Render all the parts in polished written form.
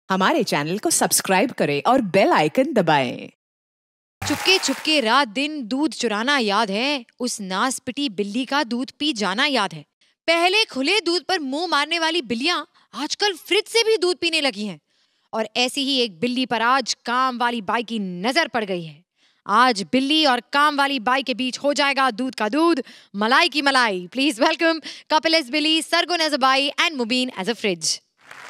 हमारे चैनल को सब्सक्राइब करें और बेल आइकन दबाएं। चुपके चुपके रात दिन दूध चुराना याद है, उस नास पिटी बिल्ली का दूध पी जाना याद है। पहले खुले दूध पर मुंह मारने वाली बिल्लियां आजकल फ्रिज से भी दूध पीने लगी हैं। और ऐसी ही एक बिल्ली पर आज काम वाली बाई की नजर पड़ गई है। आज बिल्ली और काम वाली बाई के बीच हो जाएगा दूध का दूध, मलाई की मलाई। प्लीज वेलकम कपिल एज बिल्ली, सरगुन एज अ बाई and Mubeen as a fridge.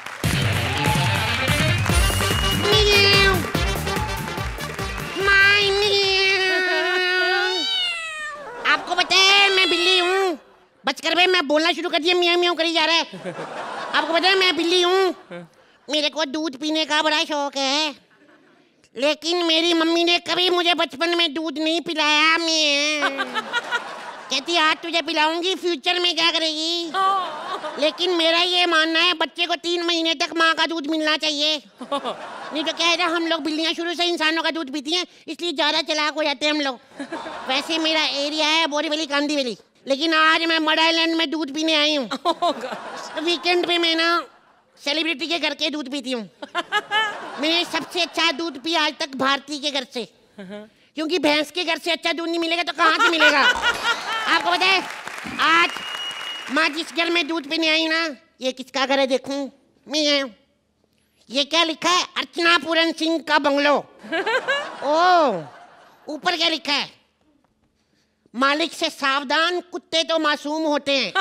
आपको पता है मैं बिल्ली हूँ। बचकर भाई मैं बोलना शुरू कर दिया, मियाँ मियाँ करी जा रहा है। आपको पता है मैं बिल्ली हूँ। मेरे को दूध पीने का बड़ा शौक है, लेकिन मेरी मम्मी ने कभी मुझे बचपन में दूध नहीं पिलाया। मैं कहती आज तुझे पिलाऊंगी, फ्यूचर में क्या करेगी। लेकिन मेरा ये मानना है बच्चे को 3 महीने तक माँ का दूध मिलना चाहिए, नहीं तो क्या है ना, हम लोग बिल्लियाँ शुरू से इंसानों का दूध पीती हैं, इसलिए ज़्यादा चालाक हो जाते हैं हम लोग। वैसे मेरा एरिया है बोरीवली कांदीवली, लेकिन आज मैं मड आइलैंड में दूध पीने आई हूँ। तो वीकेंड पे मैं ना सेलिब्रिटी के घर के दूध पीती हूँ। मैंने सबसे अच्छा दूध पिया आज तक भारती के घर से, क्योंकि भैंस के घर से अच्छा दूध नहीं मिलेगा तो कहाँ से मिलेगा। आपको पता है आज माँ जिस घर में दूध पीने आई ना, ये किसका घर है देखूं मैं। ये क्या लिखा है, अर्चना पूरन सिंह का बंगलो। ओ ऊपर क्या लिखा है, मालिक से सावधान कुत्ते तो मासूम होते हैं।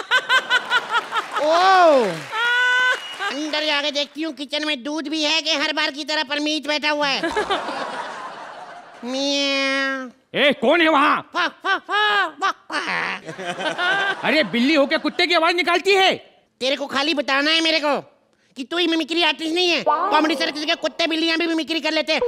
ओ अंदर जाके देखती हूँ किचन में दूध भी है कि हर बार की तरह परमीत बैठा हुआ है। ए कौन है वहाँ? अरे बिल्ली होके कुत्ते की आवाज निकालती है। तेरे को खाली बताना है मेरे को कि तू ही मिमिक्री आर्टिस्ट नहीं है। कॉमेडी सर्कस के कुत्ते बिल्लियां भी मिमिक्री कर लेते हैं।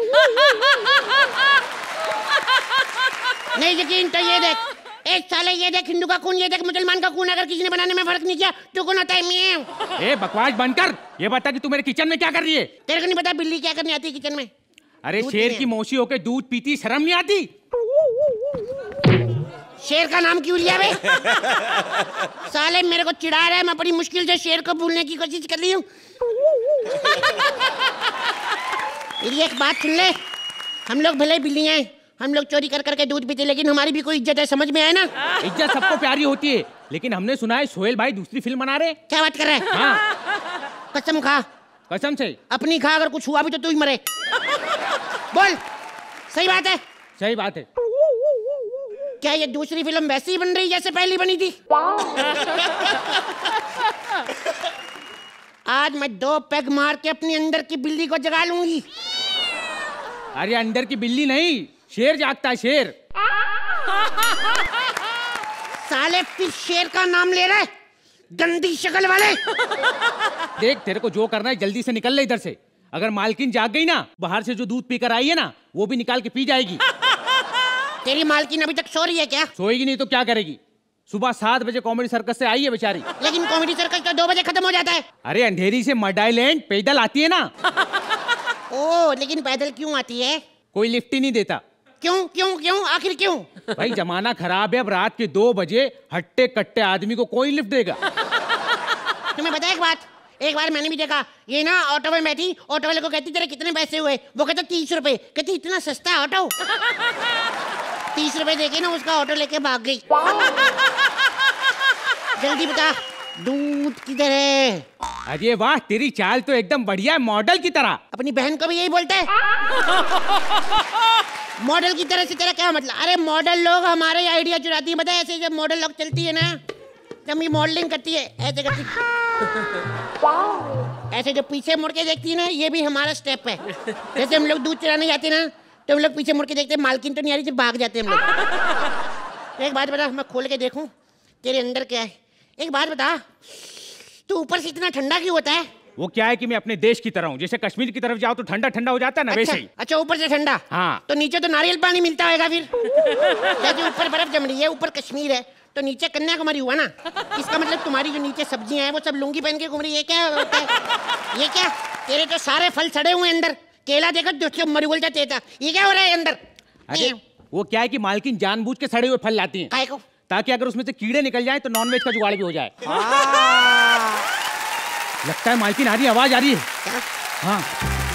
नहीं यकीन तो ये देख, एक साले ये देख, हिंदू का खून ये देख, मुसलमान का खून, अगर किसी ने बनाने में फर्क नहीं किया तो कौन होता है? मैं। ए बकवास बंद कर, ये बता कि तू मेरे किचन में क्या कर रही है? तेरे को नहीं पता बिल्ली क्या करने आती है किचन में? अरे शेर की मौसी होके दूध पीती, शर्म नहीं आती? शेर का नाम क्यों लिया बे? साले मेरे को चिढ़ा रहा है, मैं बड़ी मुश्किल से शेर को भूलने की कोशिश कर रही हूँ। मेरी एक बात सुन ले, हम लोग भले बिल्लियाँ हैं, हम लोग चोरी कर करके दूध पीते, लेकिन हमारी भी कोई इज्जत है, समझ में आए ना? इज्जत सबको प्यारी होती है, लेकिन हमने सुना है सोहेल भाई दूसरी फिल्म बना रहे। क्या बात कर रहे हैं? हाँ। कसम खा। कसम से? अपनी खा, अगर कुछ हुआ भी तो तू ही मरे। बोल सही बात है? सही बात है। क्या ये दूसरी फिल्म वैसी ही बन रही जैसे पहली बनी थी? आज मैं 2 पैग मार के अपनी अंदर की बिल्ली को जगा लूंगी। अरे अंदर की बिल्ली नहीं, शेर जागता है, शेर। साले फिर शेर का नाम ले रहे, गंदी शक्ल वाले। देख तेरे को जो करना है जल्दी से निकल ले इधर से। अगर मालकिन जाग गई ना, बाहर से जो दूध पीकर आई है ना, वो भी निकाल के पी जाएगी। तेरी मालकिन अभी तक सो रही है क्या? सोएगी नहीं तो क्या करेगी? सुबह 7 बजे कॉमेडी सर्कस से आई है बेचारी। लेकिन कॉमेडी सर्कस तो 2 बजे खत्म हो जाता है। अरे अंधेरी से मड आइलैंड पैदल आती है ना। ओ लेकिन पैदल क्यों आती है? कोई लिफ्ट ही नहीं देता। क्यों क्यों क्यों आखिर क्यों? भाई जमाना खराब है, अब रात के 2 बजे हट्टे कट्टे आदमी को कोई लिफ्ट देगा? तुम्हें पता है एक बार मैंने भी देखा, ये ना ऑटो में बैठी, ऑटो वाले को कहती तेरे कितने पैसे हुए? वो कहता 30 रुपए। कहती इतना सस्ता ऑटो? 30 रुपए देके ना उसका ऑटो लेके भाग गई। जल्दी बता दूध किधर है? अरे वाह, तेरी चाल तो एकदम बढ़िया है, मॉडल की तरह। अपनी बहन को भी यही बोलता है? मॉडल की तरह से तेरा क्या मतलब? अरे मॉडल लोग हमारे आइडिया चुराती है, पता है? ऐसे जब मॉडल लोग चलती है ना, जब ये मॉडलिंग करती है ऐसे करती, ऐसे जब पीछे मुड़ के देखती है ना, ये भी हमारा स्टेप है। जैसे हम लोग दूध चराने जाते हैं ना, तो हम लोग पीछे मुड़ के देखते हैं मालकिन तो नहीं आ रही, भाग जाते हैं हम लोग। एक बात बता, मैं खोल के देखूं तेरे अंदर क्या है? एक बात बता, तू ऊपर से इतना ठंडा क्यों होता है? वो क्या है कि मैं अपने देश की तरह हूँ, जैसे कश्मीर की तरफ जाओ तो ठंडा ठंडा हो जाता है ना, अच्छा, वैसे ही। अच्छा ऊपर से ठंडा? हाँ। तो नीचे तो नारियल पानी मिलता होगा फिर। जैसे ऊपर बर्फ जम रही है, ऊपर कश्मीर है, तो नीचे कन्याकुमारी हुआ ना। इसका मतलब तुम्हारी जो नीचे सब्जियां हैं वो सब लुंगी पहन के घूम रही है। क्या होता है ये? क्या तेरे तो सारे फल सड़े हुए अंदर, केला देखो जो मरुगल जाते था, ये क्या हो रहा है अंदर? अरे वो क्या है कि मालकिन जानबूझ के सड़े हुए फल लाती हैं, काय को? ताकि अगर उसमें से कीड़े निकल जाए तो नॉनवेज का जुगाड़ भी हो जाए। लगता है मालकिन आ रही है, आवाज आ रही है। क्या? हाँ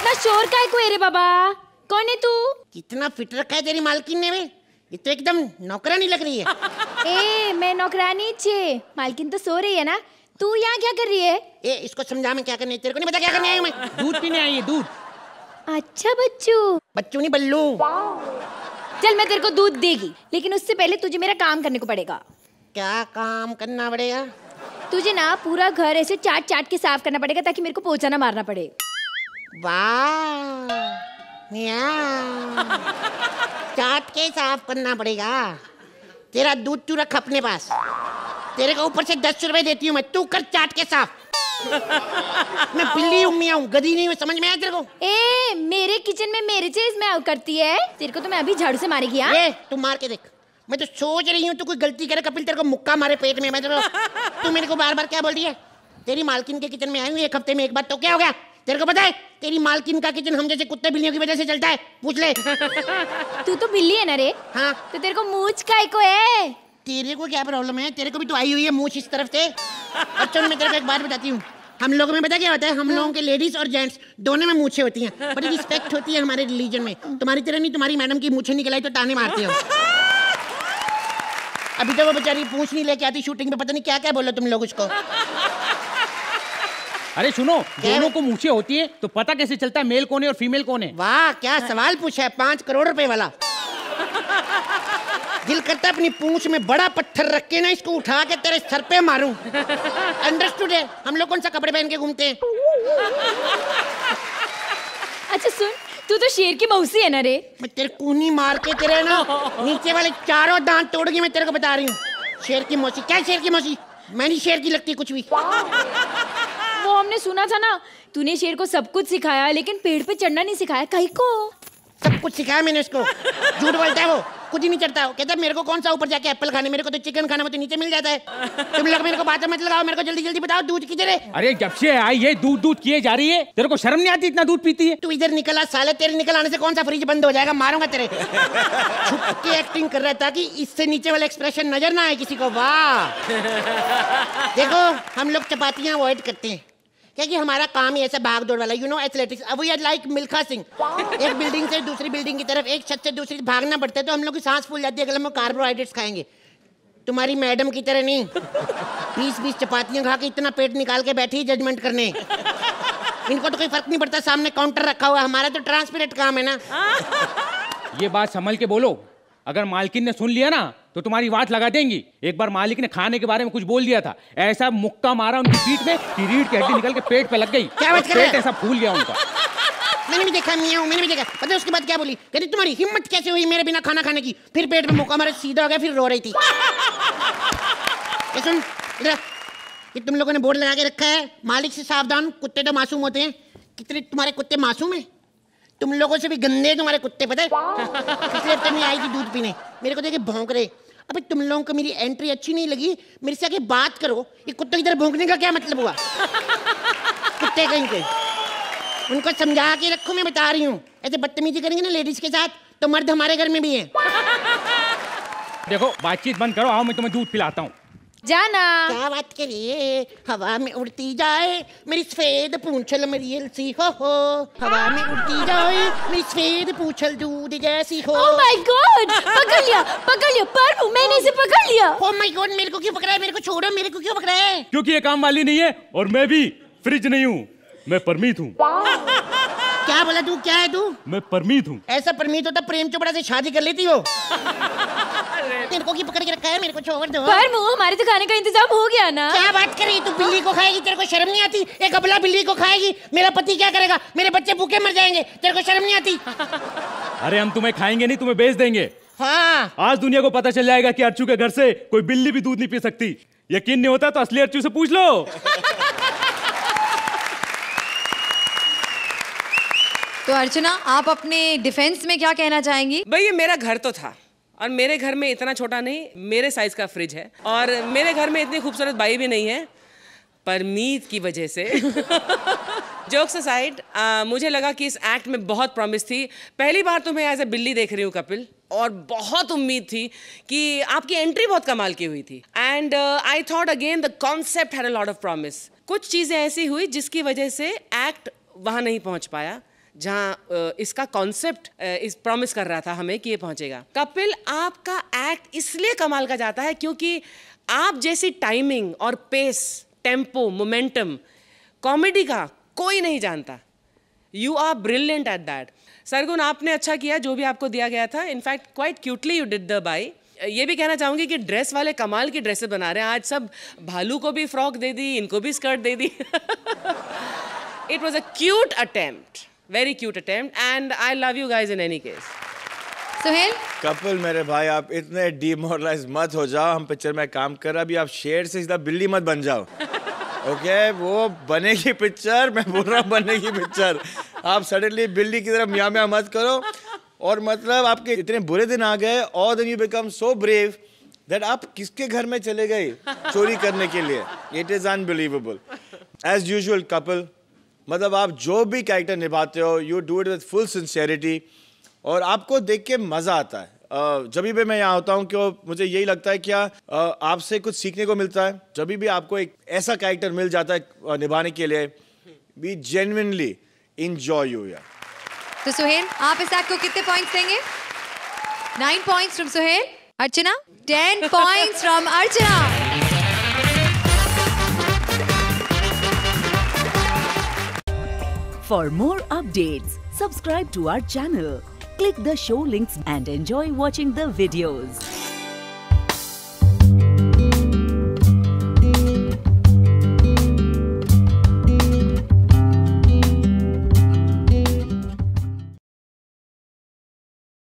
इतना शोर काय को है रे बाबा? कौन है तू? कितना फिट रखा है तेरी मालकिन ने? ये तो एकदम नौकरानी लग रही है। ए मैं नौकरानी छे, मालकिन तो सो रही है ना। तू यहाँ क्या कर रही है? ए इसको समझा मैं क्या करने, तेरे को नहीं पता क्या करने आई हूँ मैं? दूध पीने आई है, दूध। अच्छा बच्चू। बच्चू नहीं बल्लू। चल मैं तेरे को दूध देगी, लेकिन उससे पहले तुझे मेरा काम करने को पड़ेगा। क्या काम करना पड़ेगा? तुझे ना पूरा घर ऐसे चाट चाट के साफ करना पड़ेगा ताकि मेरे को पोछा ना मारना पड़े। वाह, चाट के साफ करना पड़ेगा। तेरा दूध तू रख अपने पास, तेरे को ऊपर से 10 रुपए देती हूँ मैं, तू कर चाट के साफ। मैं बिल्ली उम्मिया हूँ, गधी नहीं हूँ, समझ में आया तेरे को? ए मेरे किचन में मेरे चीज में करती है, तेरे को तो मैं अभी झाड़ू से मारेगी। यार तू मार के देख। मैं तो सोच रही हूँ तू कोई गलती करे कपिल तेरे को मुक्का मारे पेट में। मैं तू मेरे को बार बार क्या बोल रही है? तेरी मालकिन के किचन में आई हूँ 1 हफ्ते में एक बार, तो क्या हो गया? तेरे को पता है तेरी मालकिन का किचन हम जैसे कुत्ते बिल्लियों की वजह से चलता है, पूछ ले। तू तो बिल्ली है ना रे? हाँ तो तेरे को मूंछ काय को है? तेरे को क्या प्रॉब्लम है? तेरे को भी तो आई हुई है मूंछ इस तरफ से। अच्छा मैं तेरे को एक बात बताती हूँ, हम लोगों में पता क्या होता है? हम लोगों के लेडीज और जेंट्स दोनों में मूछें होती हैं, बड़ी रिस्पेक्ट होती है हमारे रिलीजन में। तुम्हारी तरह नहीं, तुम्हारी मैडम की मूछें निकल आई तो ताने मारती हो। अभी तो वो बेचारी पूछ नहीं लेके आती शूटिंग पे, पता नहीं क्या क्या बोलो तुम लोग उसको। अरे सुनो, दोनों को मूछें होती है तो पता कैसे चलता है मेल कौन है और फीमेल कौन है? वाह क्या सवाल पूछा है, 5 करोड़ रुपए वाला। दिल करता है अपनी पूंछ में बड़ा पत्थर रख के ना इसको उठा के तेरे सर पे मारूं। अंडरस्टूड है? हम लोग कौन सा कपड़े पहन के घूमते हैं? अच्छा सुन, तू तो शेर की मौसी है ना रे? मैं तेरे कूनी मार के तेरे ना नीचे वाले चारों दांत तोड़ूंगी, मैं तेरे को बता रही हूँ। शेर की मौसी? क्या शेर की मौसी? मैं नहीं शेर की लगती कुछ भी। वो हमने सुना था ना, तूने शेर को सब कुछ सिखाया लेकिन पेड़ पे चढ़ना नहीं सिखाया, कहीं को? सब कुछ सिखाया मैंने उसको। झूठ बोलता है वो, कुछ ही नहीं चढ़ता। वो कहता है मेरे को कौन सा ऊपर जाके एप्पल खाने, मेरे को तो चिकन खाना, वो तो नीचे मिल जाता है। तुम लोग मेरे को बातें मत लगाओ, मेरे को जल्दी जल्दी बताओ दूध किधर है? अरे जब से आई है दूध दूध किए जा रही है, तेरे को शर्म नहीं आती इतना दूध पीती है? तू इधर निकला साले, तेरे निकल आने से कौन सा फ्रिज बंद हो जाएगा? मारूंगा तेरे। छुप के एक्टिंग कर रहा था कि इससे नीचे वाला एक्सप्रेशन नजर ना आए किसी को। वाह देखो हम लोग चपातियां अवॉइड करते हैं क्योंकि हमारा काम ही ऐसा भाग दौड़ वाला, यू नो एथलेटिक्स। अब we are like Milkha Singh, एक बिल्डिंग से दूसरी बिल्डिंग की तरफ, एक छत से दूसरी भागना पड़ता है, तो हम लोग की सांस फूल जाती है अगर हम कार्बोहाइड्रेट्स खाएंगे। तुम्हारी मैडम की तरह नहीं 20-20 चपातियां खा के इतना पेट निकाल के बैठी जजमेंट करने। इनको तो कोई फर्क नहीं पड़ता, सामने काउंटर रखा हुआ है, हमारा तो ट्रांसपेरेंट काम है ना। ये बात संभल के बोलो, अगर मालकिन ने सुन लिया ना तो तुम्हारी वाट लगा देंगी। एक बार मालिक ने खाने के बारे में कुछ बोल दिया था, ऐसा मुक्का मारा उनकी पीठ में कि रीढ़ की हड्डी निकल के पेट पे लग गई। क्या बात कर रहे हैं? पेट ऐसा फूल गया उनका। मैंने भी देखा मियाँ, मैंने भी देखा। पता है उसके बाद क्या बोली? कहती तुम्हारी हिम्मत कैसे हुई मेरे बिना खाना खाने की? फिर पेट में मुक्का मारा, सीधा हो गया, फिर रो रही थी। सुन इधर, ये तुम लोगों ने बोर्ड लगा के रखा है मालिक से सावधान, कुत्ते तो मासूम होते हैं। कितने तुम्हारे कुत्ते मासूम हैं? तुम लोगों से भी गंदे तुम्हारे कुत्ते, पता है? पिछले हफ्ते में आई थी दूध पीने, मेरे को देखे भौंक रहे। अबे तुम लोगों को मेरी एंट्री अच्छी नहीं लगी, मेरे से आके बात करो। ये कुत्तों की तरह भौंकने का क्या मतलब हुआ? कुत्ते कहीं के, उनको समझा के रखो, मैं बता रही हूँ। ऐसे बदतमीजी करेंगे ना लेडीज के साथ तो मर्द हमारे घर में भी हैं। देखो बातचीत बंद करो, आओ मैं तुम्हें दूध पिलाता हूँ। जाना। क्या बात करिए, हवा में उड़ती जाए मेरी सफेद पूंछल मरियल सी हो, हवा में उड़ती जाए मेरी सफेद पूंछल दूध जैसी हो। ओह माय गॉड, पकड़ लिया पर मैंने इसे पकड़ लिया। ओह माय गॉड, मेरे को क्यों पकड़ा है? मेरे को छोड़ो, मेरे को क्यों पकड़ा है? क्योंकि ये काम वाली नहीं है और मैं भी फ्रिज नहीं हूँ, मैं परमीत हूँ। क्या बोला तू? क्या है तू? मैं परमीत हूँ। ऐसा परमीत होता प्रेम चोपड़ा से शादी कर लेती हो। मेरे को क्यों पकड़ के रखा है? मेरे को छोड़ दो। पर मुंह, हमारे तो खाने का इंतजाम हो गया ना। क्या बात कर रही? तू बिल्ली को खाएगी, तेरे को शर्म नहीं आती? एक अबला बिल्ली को खाएगी, मेरा पति क्या करेगा? मेरे बच्चे भूखे मर जाएंगे, तेरे को शर्म नहीं आती? अरे हम तुम्हें खाएंगे नहीं, तुम्हें बेच देंगे। हाँ आज दुनिया को पता चल जाएगा कि अर्चू के घर से कोई बिल्ली भी दूध नहीं पी सकती। यकीन नहीं होता तो असली अर्चू से पूछ लो। तो अर्चना, आप अपने डिफेंस में क्या कहना चाहेंगी? भाई ये मेरा घर तो था और मेरे घर में इतना छोटा नहीं, मेरे साइज का फ्रिज है और मेरे घर में इतनी खूबसूरत बाई भी नहीं है। परमीत की वजह से जोक्स असाइड, मुझे लगा कि इस एक्ट में बहुत प्रॉमिस थी। पहली बार तुम्हें एज ए बिल्ली देख रही हूँ कपिल, और बहुत उम्मीद थी कि आपकी एंट्री बहुत कमाल की हुई थी। And I thought again the concept had a lot of promise. कुछ चीज़ें ऐसी हुई जिसकी वजह से एक्ट वहाँ नहीं पहुँच पाया, जहाँ इसका कॉन्सेप्ट इस प्रॉमिस कर रहा था हमें कि ये पहुंचेगा। कपिल, आपका एक्ट इसलिए कमाल का जाता है क्योंकि आप जैसी टाइमिंग और पेस, टेम्पो, मोमेंटम कॉमेडी का कोई नहीं जानता। You are brilliant at that. Sargun, आपने अच्छा किया जो भी आपको दिया गया था। In fact quite cutely you did the बाई। ये भी कहना चाहूंगी कि ड्रेस वाले कमाल की ड्रेसेस बना रहे हैं आज सब। भालू को भी फ्रॉक दे दी, इनको भी स्कर्ट दे दी। It was a cute attempt, very cute attempt, and I love you guys in any case. Suhail, Kapil मेरे भाई, आप इतने डिमोरलाइज मत हो जाओ। हम पिक्चर में काम कर रहे, अभी आप शेर से सीधा बिल्ली मत बन जाओ। ओके, वो बनेगी पिक्चर, मैं बोल रहा हूँ बनेगी पिक्चर। आप सडनली बिल्ली की तरफ म्याँ म्याँ मत करो। और मतलब आपके इतने बुरे दिन आ गए, और then you become so brave that आप किसके घर में चले गए चोरी करने के लिए। It is unbelievable. As usual Kapil, मतलब आप जो भी कैरेक्टर निभाते हो, you do it with full sincerity, और आपको देख के मजा आता है। जब भी मैं यहाँ होता हूँ क्यों मुझे यही लगता है क्या आपसे कुछ सीखने को मिलता है। जब भी आपको एक ऐसा कैरेक्टर मिल जाता है निभाने के लिए, वी जेन्युइनली एंजॉय यू यार। तो सुहेल, आप इस एक्ट को कितने पॉइंट्स देंगे? 9 points from Suhail. Archana, 10 points from Archana. For more updates, subscribe to our channel, click the show links and enjoy watching the videos.